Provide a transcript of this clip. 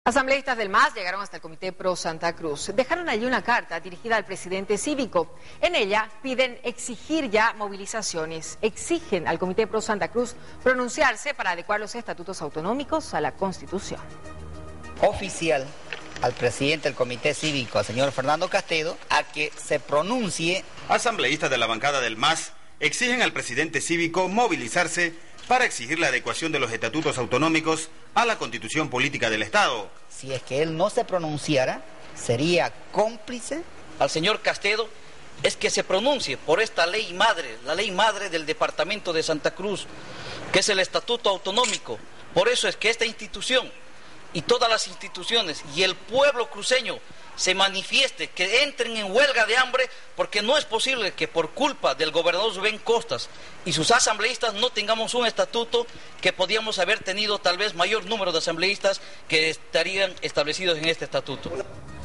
Asambleístas del MAS llegaron hasta el Comité Pro Santa Cruz. Dejaron allí una carta dirigida al presidente cívico. En ella piden exigir ya movilizaciones. Exigen al Comité Pro Santa Cruz pronunciarse para adecuar los estatutos autonómicos a la Constitución. Oficial al presidente del Comité Cívico, al señor Fernando Castedo, a que se pronuncie. Asambleístas de la bancada del MAS exigen al presidente cívico movilizarse para exigir la adecuación de los estatutos autonómicos a la Constitución Política del Estado. Si es que él no se pronunciara, sería cómplice. Al señor Castedo es que se pronuncie por esta ley madre, la ley madre del departamento de Santa Cruz, que es el Estatuto Autonómico. Por eso es que esta institución y todas las instituciones y el pueblo cruceño se manifieste, que entren en huelga de hambre, porque no es posible que por culpa del gobernador Rubén Costas y sus asambleístas no tengamos un estatuto, que podíamos haber tenido tal vez mayor número de asambleístas que estarían establecidos en este estatuto.